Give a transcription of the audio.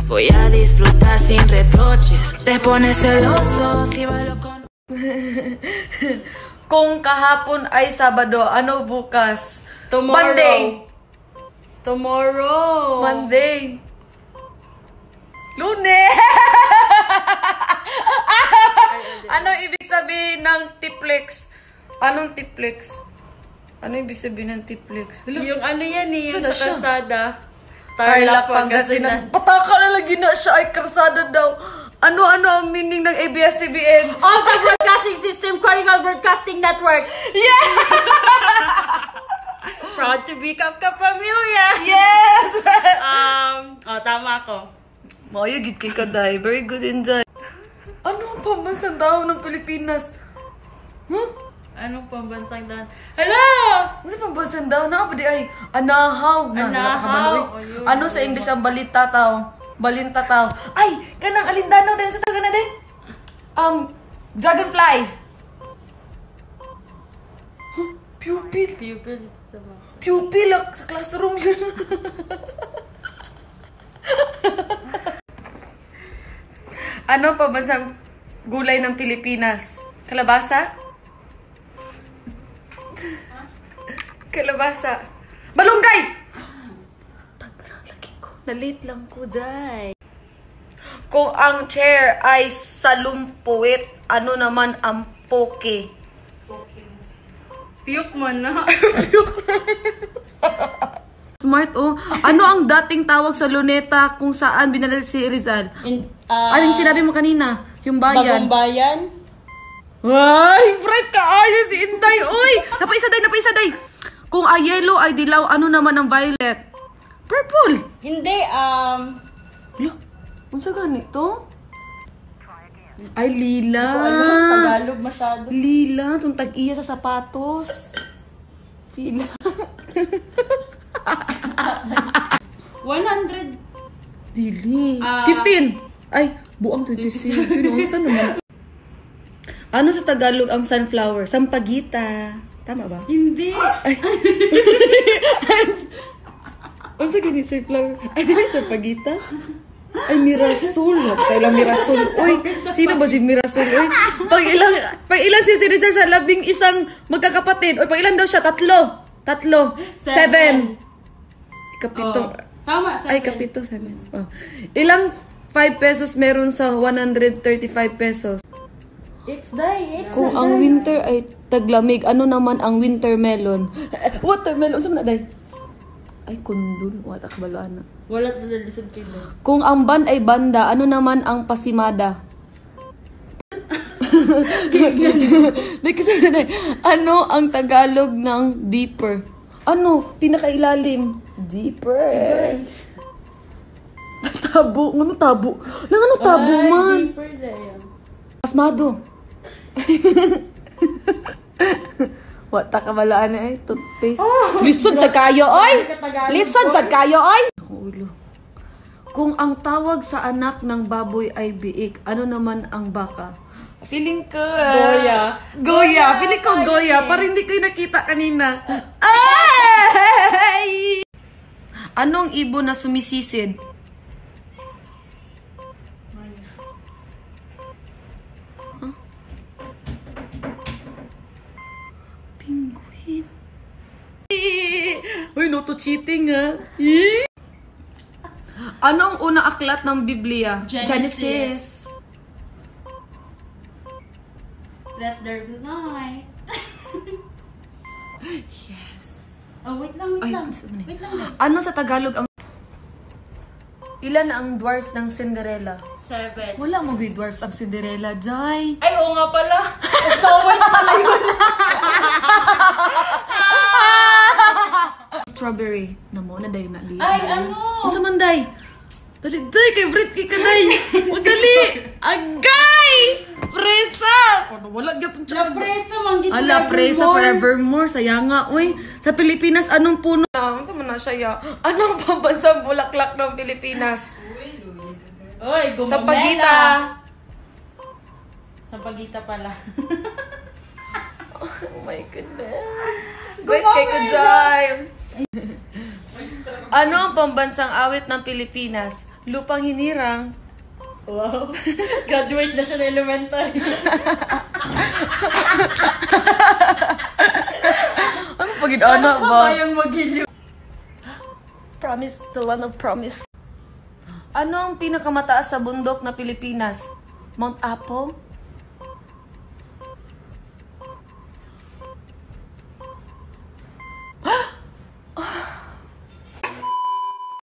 Voy a disfrutar sin reproches. Te pones celoso si bailo con... Kung kahapon ay Sabado, ano bukas? Tomorrow. Monday. Tomorrow. Monday. Lunes. Ano ibig sabihin ng tiplex? Anong tiplex? Ano ibig sabihin ng tiplex? Yung ano yan eh, yung Saan na sa siya? kalsada. Tarlac, Pangasinan. Pataka na lagi na siya ay karsada daw. Ano-ano ang meaning ng ABS-CBN? Also Broadcasting System, Chronicle Broadcasting Network. Yeah! Proud to be Kapka-Pamilya. Yes! Tama ako. Maya, gid kay Kaday. Very good enjoy. Ano ang pambansang daw ng Pilipinas? Huh? Anong pambansang daan? Hello! Ano sa pambansang daw? Nakapadi ay anahaw. Anahaw. Ano sa English ang balita tao? Balinta tao. Ay! Kanang alindanaw din sa taga na din. Dragonfly. Huh? Pupil. Pupil sa mga. Pupil sa classroom yun. Ano pa ba sa gulay ng Pilipinas? Kalabasa? Kalabasa. Balunggay! Lagi ko. Nalit lang ko, Jai. Kung ang chair ay salumpuit, ano naman ang poke? Piyok mo na. Smart, oh. Ano ang dating tawag sa Luneta kung saan binalal si Rizal? Anong sinabi mo kanina? Yung bayan. Bagong bayan? Ay, bright ka ayo si Inday. Uy, napaisaday. Kung ang yellow ay dilaw, ano naman ang violet? Purple. Hindi, Lo, unsa ganito? Ay, lila. Tagalog masyado. Lila, itong tag-iya sa sapatos. Fila. 100. Dili. 15. Ay, buang 27. Unsa naman? Ano sa Tagalog ang sunflower? Sampagita. Tama ba? Hindi. Unsa gani sunflower? Ay, dili sampagita? Ay, Mirasol. Kailang Mirasol. Uy, sino ba si Mirasol? Uy, pag ilan si Rizal sa 11 magkakapatid? Uy, pag ilan daw siya? Tatlo. 7. Ikapito. Tama, 7. Ay, kapito, 7. Oh. Ilang 5 pesos meron sa 135 pesos? It's die. Kung ang winter ay taglamig, ano naman ang winter melon? Watermelon. Saan na, day? Ay, kundul. Wala kabalaan na. Wala talaga sa Pilipinas. Kung ang ban ay banda, ano naman ang pasimada? Di kasi ano ang Tagalog ng deeper? Ano? Pinakailalim. Deeper. Tabo. Ano tabo? Lang ano tabo man? Deeper na yan. Pasmado. Wata kabalaan na eh. Toothpaste. Lisod sa kayo, oy! Lisod sa kayo, oy! Ulo. Kung ang tawag sa anak ng baboy ay biik, ano naman ang baka? Feeling ko... Goya. Feeling ko Goya. Parang hindi ko yung nakita kanina. Ay! Anong ibon na sumisisid? Huh? Penguin. Uy, no to cheating ha. Anong unang aklat ng Biblia? Genesis. Let there be light. Yes. Oh, wait lang. Ay, Wait lang. ano sa Tagalog ang... Ilan ang dwarfs ng Cinderella? 7. Wala mag-dwarfs ang Cinderella, Jai. Ay, oo nga pala. Snow White pala yun. Strawberry. Namo na day na. Ay, ano? Unsa man day? Dali, day, kay Brit, kay Kaday. Dali! Agay! Presa! Wala gyapon La Presa, manggit ala, presa forevermore. Sayanga, uy. Sa Pilipinas, anong puno? Unsa man na siya ya? Anong pambansang bulaklak ng Pilipinas? Uy, gumamela. Sampagita. Sampagita pala. Oh my goodness. Great kay Kudzay. Ano ang pambansang awit ng Pilipinas? Lupang hinirang. Wow. Graduate na siya ng elementary. Ano pag-ina ba? Yung magiliw. Promise, the land of promise. Ano ang pinakamataas sa bundok na Pilipinas? Mount Apo?